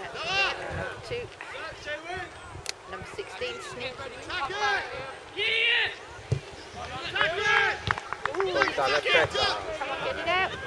2. Number 16, sneak. Ooh, Someone get it out.